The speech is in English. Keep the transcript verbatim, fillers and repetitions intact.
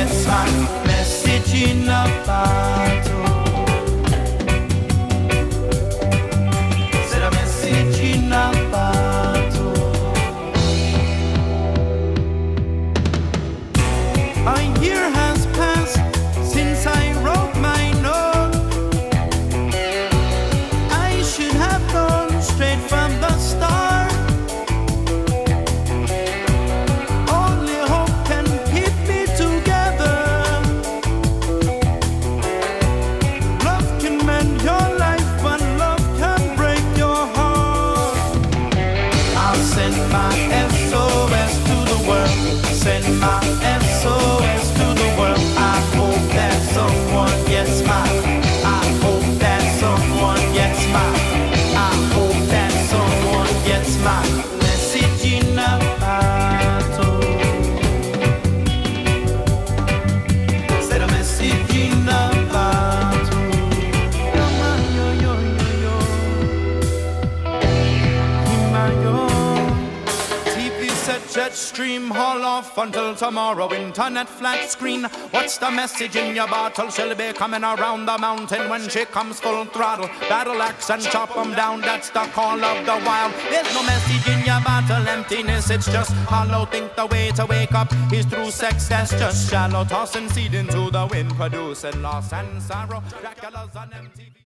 It's my message in a bottle. Said a message in a bottle. A year has passed since I wrote my note. I should have known straight from the start. Only hope can keep me together. Love can mend your life, but love can break your heart. I'll send my S O S to the world. Send my S O S to the world. I hope that someone gets mine. I hope that someone gets mine. I hope that someone gets my message in a bottle. Said a message in a bottle. Yo, man, yo, yo, yo, yo. My, yo. T V set, jet stream, haul off until tomorrow. Internet flat screen. What's the message in your bottle? She'll be coming around the mountain when she comes full throttle. Battle axe and chop 'em down. That's the call of the wild. There's no message in your bottle. Emptiness, it's just hollow. Think the way to wake up is through sex. That's just shallow. Tossing seed into the wind, producing loss and sorrow. Dracula's on M T V.